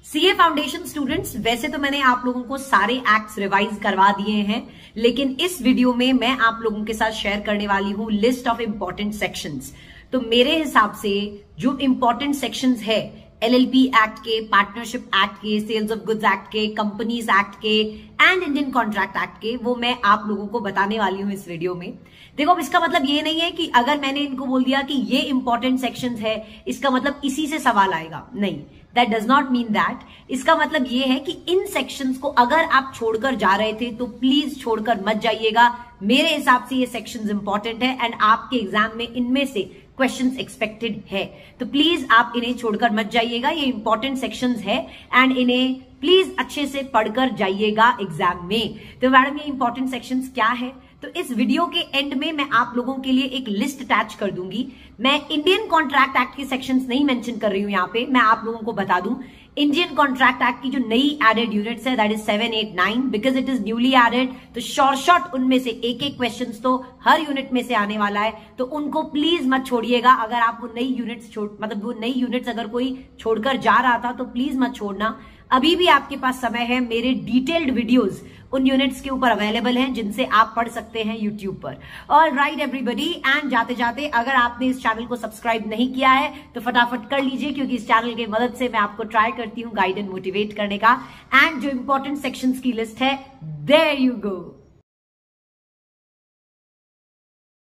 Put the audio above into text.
CA foundation students, वैसे तो मैंने आप लोगों को सारे एक्ट्स रिवाइज करवा दिए हैं, लेकिन इस वीडियो में मैं आप लोगों के साथ शेयर करने वाली हूं लिस्ट ऑफ इंपॉर्टेंट सेक्शंस। तो मेरे हिसाब से जो इंपॉर्टेंट सेक्शंस है एलएलपी एक्ट के, पार्टनरशिप एक्ट के, सेल्स ऑफ गुड्स एक्ट के, कंपनीज एक्ट के एंड इंडियन कॉन्ट्रैक्ट एक्ट के, वो मैं आप लोगों को बताने वाली हूं इस वीडियो में। देखो, अब इसका मतलब ये नहीं है कि अगर मैंने इनको बोल दिया कि ये इंपॉर्टेंट सेक्शंस है, इसका मतलब इसी से सवाल आएगा। नहीं, that does not mean that. इसका मतलब ये है कि इन सेक्शंस को अगर आप छोड़कर जा रहे थे तो प्लीज छोड़कर मत जाइएगा। मेरे हिसाब से ये सेक्शंस इंपॉर्टेंट है एंड आपके एग्जाम में इनमें से क्वेश्चंस एक्सपेक्टेड है, तो प्लीज आप इन्हें छोड़कर मत जाइएगा। ये इंपॉर्टेंट सेक्शंस है एंड इन्हें प्लीज अच्छे से पढ़कर जाइएगा एग्जाम में। तो मैडम, ये इंपॉर्टेंट सेक्शंस क्या है? तो इस वीडियो के एंड में मैं आप लोगों के लिए एक लिस्ट अटैच कर दूंगी। मैं इंडियन कॉन्ट्रैक्ट एक्ट के सेक्शंस नहीं मेंशन कर रही हूं यहाँ पे, मैं आप लोगों को बता दूं इंडियन कॉन्ट्रैक्ट एक्ट की जो नई एडेड यूनिट्स है, that is 7, 8, 9, because it is newly added. तो शॉर्ट उनमें से एक एक क्वेश्चन तो हर यूनिट में से आने वाला है, तो उनको प्लीज मत छोड़िएगा। अगर आप वो नई यूनिट्स वो नई यूनिट्स अगर कोई छोड़कर जा रहा था तो प्लीज मत छोड़ना। अभी भी आपके पास समय है, मेरे डिटेल्ड वीडियोस उन यूनिट्स के ऊपर अवेलेबल हैं जिनसे आप पढ़ सकते हैं यूट्यूब पर। और राइट एवरीबॉडी, एंड जाते जाते अगर आपने इस चैनल को सब्सक्राइब नहीं किया है तो फटाफट कर लीजिए, क्योंकि इस चैनल की मदद से मैं आपको ट्राई करती हूँ गाइड एंड मोटिवेट करने का। एंड जो इंपॉर्टेंट सेक्शंस की लिस्ट है, देयर यू गो।